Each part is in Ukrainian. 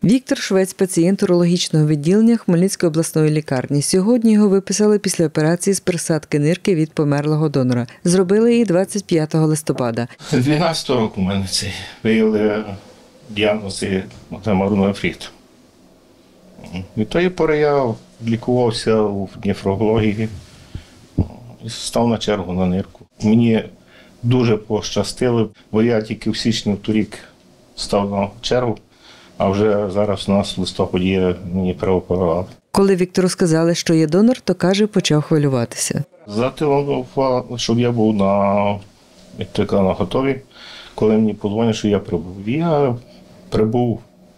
Віктор Швець – пацієнт урологічного відділення Хмельницької обласної лікарні. Сьогодні його виписали після операції з пересадки нирки від померлого донора. Зробили її 25 листопада. 12 року у мене виявили діагноз геморрой-нефрит. Від тої пори я лікувався в нефрології і став на чергу на нирку. Мені дуже пощастило, бо я тільки в січні торік став на чергу, а вже зараз у нас в листопаді мені переоперували. Коли Віктору сказали, що є донор, то, каже, почав хвилюватися. Зателефонував, щоб я був на готові, коли мені подзвонять, що я прибув. Я прибув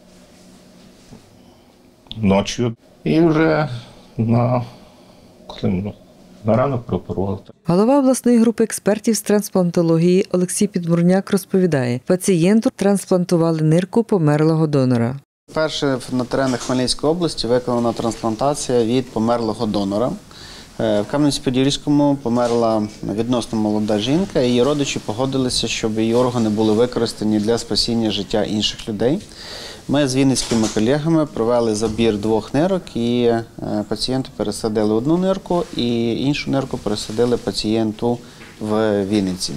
ночі і вже на ранок прооперували. Голова обласної групи експертів з трансплантології Олексій Підмурняк розповідає, пацієнту трансплантували нирку померлого донора. Перше на теренах Хмельницької області виконана трансплантація від померлого донора. В Кам'янець-Подільському померла відносно молода жінка, і її родичі погодилися, щоб її органи були використані для спасіння життя інших людей. Ми з вінницькими колегами провели забір 2 нирок, і пацієнту пересадили одну нирку, і іншу нирку пересадили пацієнту в Вінниці.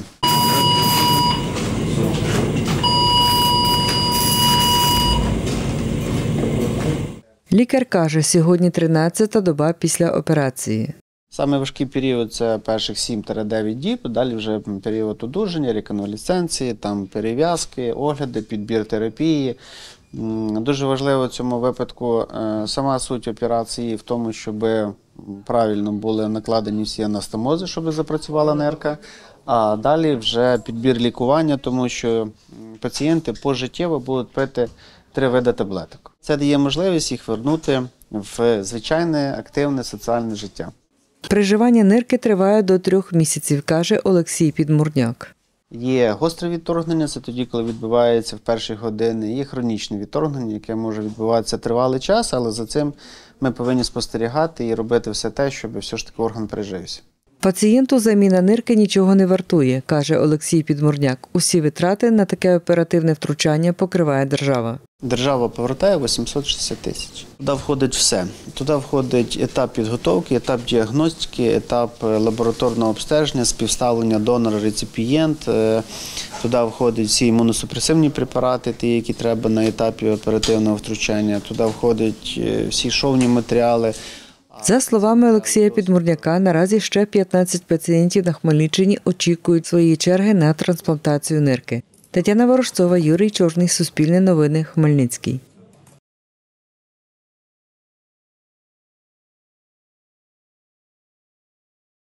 Лікар каже, сьогодні 13-та доба після операції. Саме важкий період – це перших 7-9 діб, далі вже період одужання, реконвалесценції, там перев'язки, огляди, підбір терапії. Дуже важливо в цьому випадку сама суть операції в тому, щоб правильно були накладені всі анастомози, щоб запрацювала нирка, а далі вже підбір лікування, тому що пацієнти пожиттєво будуть пити 3 види таблеток. Це дає можливість їх вернути в звичайне, активне соціальне життя. Переживання нирки триває до 3 місяців, каже Олексій Підмурняк. Є гостре відторгнення, це тоді, коли відбувається в перші години, є хронічне відторгнення, яке може відбуватися тривалий час, але за цим ми повинні спостерігати і робити все те, щоб все ж таки орган пережився. Пацієнту заміна нирки нічого не вартує, каже Олексій Підмурняк. Усі витрати на таке оперативне втручання покриває держава. Держава повертає 860 тисяч. Туди входить все. Туди входить етап підготовки, етап діагностики, етап лабораторного обстеження, співставлення донор-реципієнт. Туди входять всі імуносупресивні препарати, ті, які треба на етапі оперативного втручання. Туди входять всі шовні матеріали. За словами Олексія Підмурняка, наразі ще 15 пацієнтів на Хмельниччині очікують своєї черги на трансплантацію нирки. Тетяна Ворожцова, Юрій Чорний, Суспільне новини, Хмельницький.